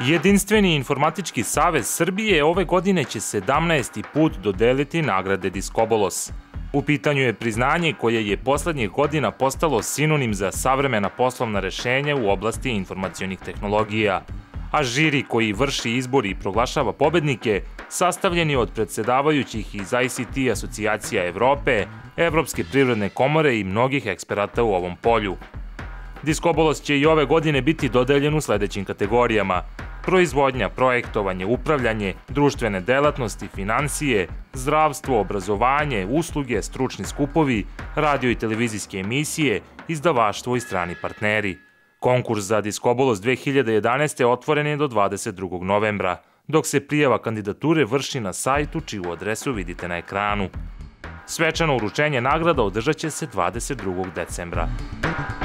Jedinstveni informatički savez Srbije ove godine će 17. put dodeliti nagrade Diskobolos. U pitanju je priznanje koje je poslednjih godina postalo sinonim za savremena poslovna rešenja u oblasti informacionih tehnologija, a žiri koji vrši izbor i proglašava pobednike sastavljen je od predsedavajućih iz ICT asocijacija Evrope, Evropske privredne komore i mnogih eksperata u ovom polju. Diskobolos će i ove godine biti dodeljen u sledećim kategorijama: proizvodnja, projektovanje, upravljanje, društvene delatnosti, finansije, zdravstvo, obrazovanje, usluge, stručni skupovi, radio i televizijske emisije, izdavaštvo i strani partneri. Konkurs za Diskobolos 2011. otvoren je do 22. novembra, dok se prijava kandidature vrši na sajtu čiju adresu vidite na ekranu. Svečano uručenje nagrada održat će se 22. decembra.